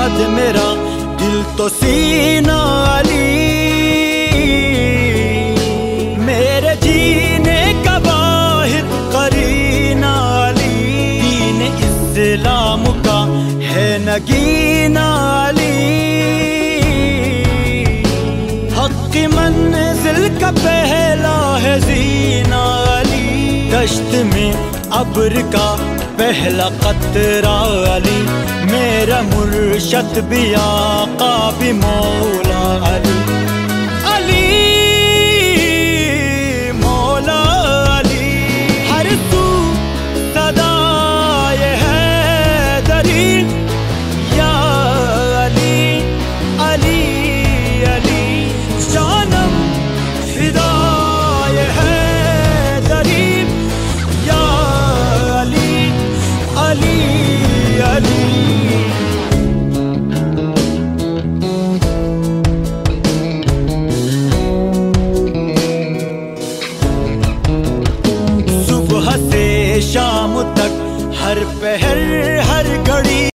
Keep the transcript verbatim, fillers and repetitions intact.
बाद मेरा दिल तो सीना अली, मेरे जीने का वाहिद करीना अली, दीन इस्लाम का है नगीना अली, हक की मंजिल का पहला है जीना अली, दश्त में अब्र का पहला कतरा अली, मेरा मुर्शद भी आका भी मौला अली, अली मौला अली। हर सू सदाए है दरी या अली, अली अली जानम फिदाए है दरी या अली, अली अली। सुबह से शाम तक हर पहर हर घड़ी